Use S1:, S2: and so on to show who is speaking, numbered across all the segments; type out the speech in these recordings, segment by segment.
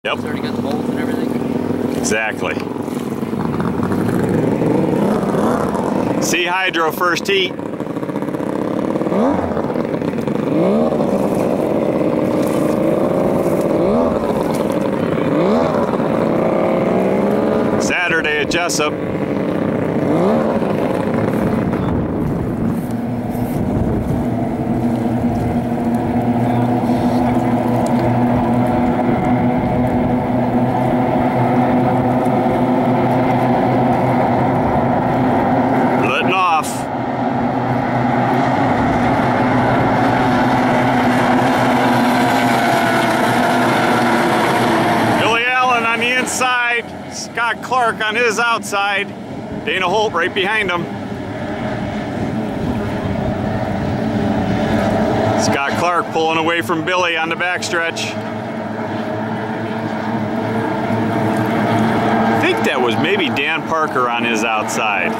S1: Yep.
S2: It's already got the bolts and everything?
S1: Exactly. Sea Hydro first heat. Saturday at Jesup. Letting off. Billy Allen on the inside. Scott Clark on his outside. Dana Holt right behind him. Scott Clark pulling away from Billy on the backstretch. I think that was maybe Dan Parker on his outside.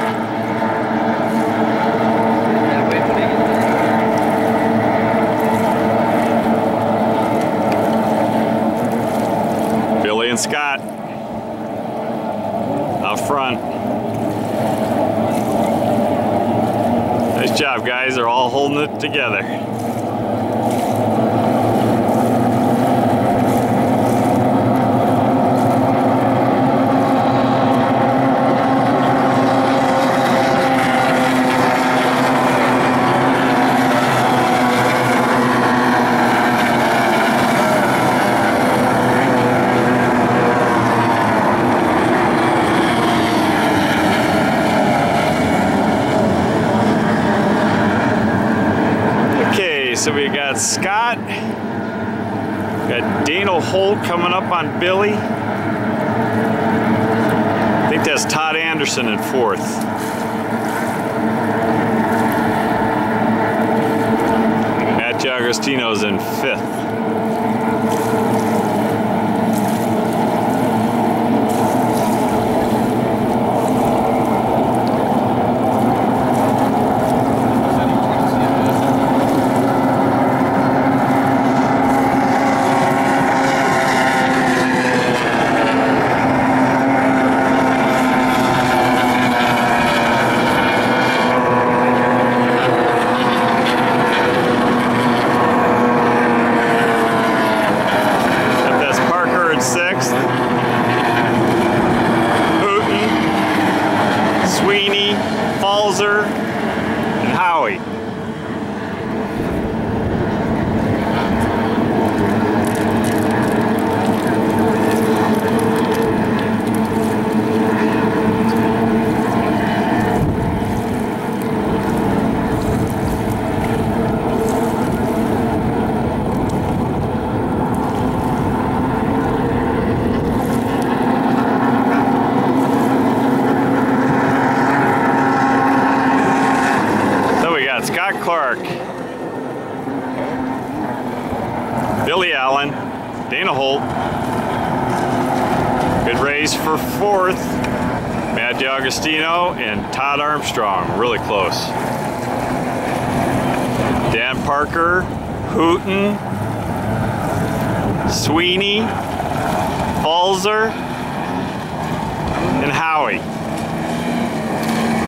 S1: Billy and Scott out front. Nice job, guys. They're all holding it together. So we got Scott, got Dana Holt coming up on Billy. I think that's Todd Anderson in fourth. Matt Giagostino's in fifth. And Howie. Scott Clark, Billy Allen, Dana Holt. Good race for fourth. Matt Giagostino and Todd Armstrong, really close. Dan Parker, Hooten, Sweeney, Falzer, and Howie.